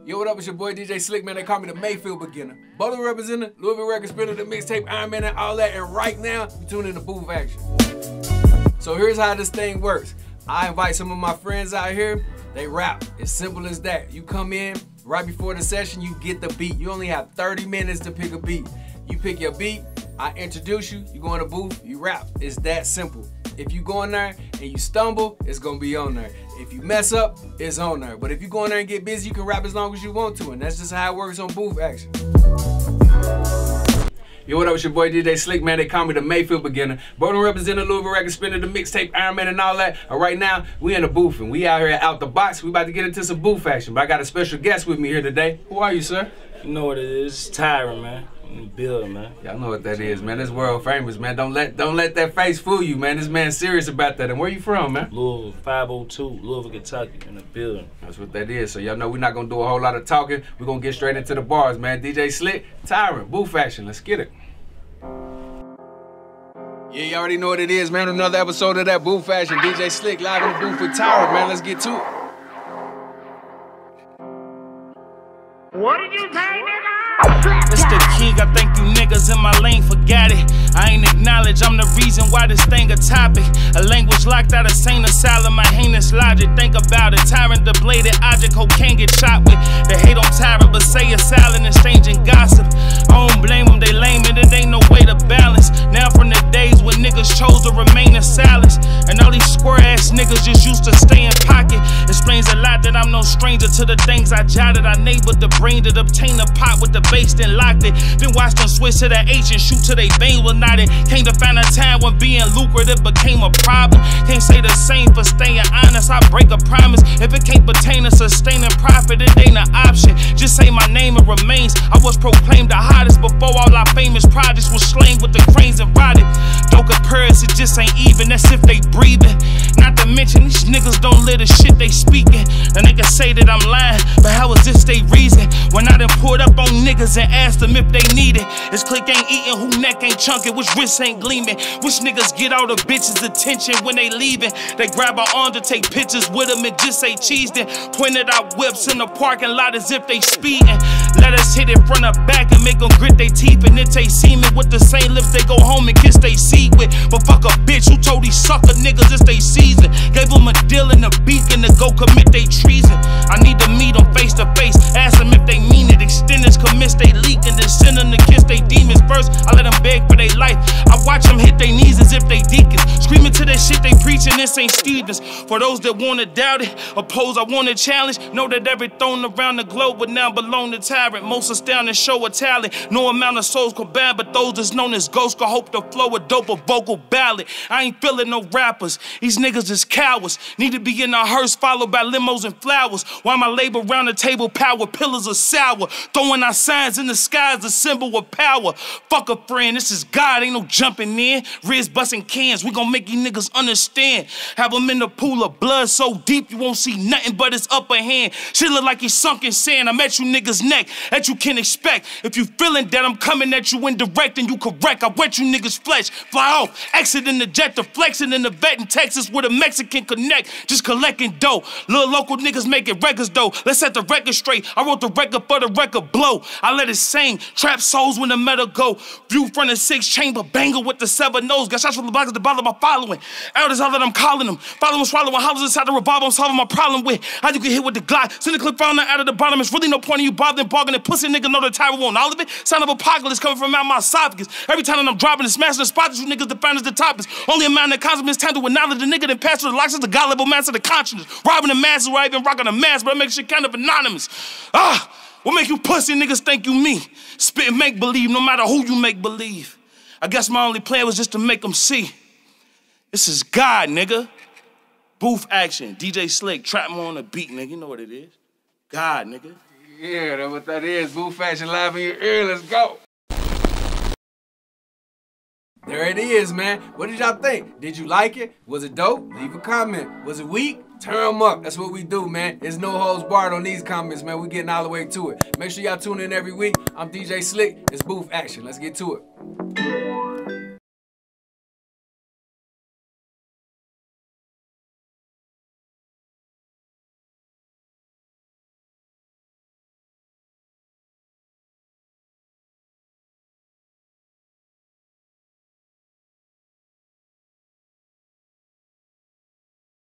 Yo, what up? It's your boy DJ Slick, man. They call me the Mayfield beginner. Butler representative, Louisville record spinner, the mixtape, Iron Man, and all that. And right now, you tune in to Booth Action. So here's how this thing works. I invite some of my friends out here. They rap. It's simple as that. You come in, right before the session, you get the beat. You only have 30 minutes to pick a beat. You pick your beat, I introduce you, you go in the booth, you rap. It's that simple. If you go in there and you stumble, it's gonna be on there. If you mess up, it's on there. But if you go in there and get busy, you can rap as long as you want to, and that's just how it works on Booth Action. Yo, what up? It's your boy DJ Slick, man. They call me the Mayfield beginner. Butler representative, Louisville record spinner, the mixtape, Iron Man, and all that. Right now, we in the booth, and we out here out the box. We about to get into some Booth Action, but I got a special guest with me here today. Who are you, sir? You know what it is. It's Tyron, man. In the building, man. Y'all know what that is, man. This world famous, man. Don't let that face fool you, man. This man's serious about that. And where you from, man? Louisville, 502, Louisville, Kentucky, in the building. That's what that is. So y'all know we're not gonna do a whole lot of talking. We're gonna get straight into the bars, man. DJ Slick, Tyron, Booth Action. Let's get it. Yeah, you already know what it is, man. Another episode of that Booth Action. DJ Slick live in the booth with Tyron, man. Let's get to it. What did you say, nigga? It's the king, I think you niggas in my lane forgot it. I ain't acknowledge I'm the reason why this thing a topic. A language locked out of sane asylum, my heinous logic. Think about it, Tyron the bladed object, cocaine get shot with. They hate on Tyron, but say it's silent, exchanging gossip. I don't blame them, they lame and it ain't no way to balance. Now from the days when niggas chose to remain in silence, and all these square ass niggas just used to stay in pocket. Explains a lot that I'm no stranger to the things I jotted. I neighbored the brain that obtained a pot with the base, then locked it. Then watched them switch to the H and shoot till they vein was knotted. Came to find a time when being lucrative became a problem. Can't say the same for staying honest, I break a promise. If it can't pertain to sustaining profit, it ain't an option. Just say my name and remains. I was proclaimed the hottest before all our famous projects was slain with the cranes and rotted. Doka Paris, it just ain't even, that's if they breathing. Not to mention these niggas don't live the shit they speaking. The niggas say that I'm lying, but how is this they reason? When I done pulled up on niggas and asked them if they need it. This click ain't eating, who neck ain't chunking, which wrist ain't gleaming. Which niggas get all the bitches' attention when they leaving. They grab our arm to take pictures with them and just say cheese, then pointed out whips in the parking lot as if they speeding. Let us hit it front or back and make them grit their teeth and it taste semen with the same lips they go home and kiss they seed with. But fuck a bitch who told these sucker niggas it's they season. Gave them a deal and a beacon to go commit they treason. I need to meet them face to face, ask them if they mean it. Extenders commits they leak and then send them to kiss they demons. First, I let them beg for their life. I watch them hit their knees as if they deacons. Screaming to that shit they preaching in St. Stephen's. For those that wanna doubt it, oppose, I wanna challenge. Know that every throne around the globe would now belong to Tyrant. Most astounding show of talent. No amount of souls could bad, but those that's known as ghosts could hope to flow a dope of vocal ballad. I ain't feeling no rappers. These niggas is cowards. Need to be in a hearse followed by limos and flowers. While my labor round the table power pillars are sour. Throwing our signs in the sky as a symbol of power. Fuck a friend, this is God, ain't no jumping in. Riz busting cans, we gon' make you niggas understand. Have them in the pool of blood so deep you won't see nothing but his upper hand. Shit look like he's sunk in sand. I'm at you niggas' neck, that you can expect. If you feeling that I'm coming at you indirect and you correct, I wet you niggas' flesh. Fly off, exiting the jet, deflexing in the vet in Texas with a Mexican connect. Just collecting dough. Little local niggas making records though. Let's set the record straight. I wrote the record for the record blow. I let it sing. Trap souls when the metal go. View front of 6 chamber banger with the 7 nose. Got shots from the blocks at the bottom of my following. Elders all that I'm calling them. Following, swallowing hollers inside the revolver. I'm solving my problem with. How you get hit with the Glock. Send the clip found out of the bottom. It's really no point in you bothering, bargaining. Pussy nigga know the Tyron won't. All of it. Sound of apocalypse coming from out my esophagus. Every time that I'm dropping and smashing the spots, you niggas define as the topics. Only a man that consequence time to acknowledge the nigga that pass through the locks of the God level master of the consciousness. Robbing the masses where I even rocking a mask, but I make shit kind of anonymous. What make you pussy niggas think you me? Spit and make believe no matter who you make believe. I guess my only plan was just to make them see. This is God, nigga. Booth Action, DJ Slick, trap more on the beat, nigga. You know what it is. God, nigga. Yeah, that's what that is. Booth Action live in your ear. Let's go. There it is, man. What did y'all think? Did you like it? Was it dope? Leave a comment. Was it weak? Turn them up. That's what we do, man. There's no holds barred on these comments, man. We getting all the way to it. Make sure y'all tune in every week. I'm DJ Slick. It's Booth Action. Let's get to it.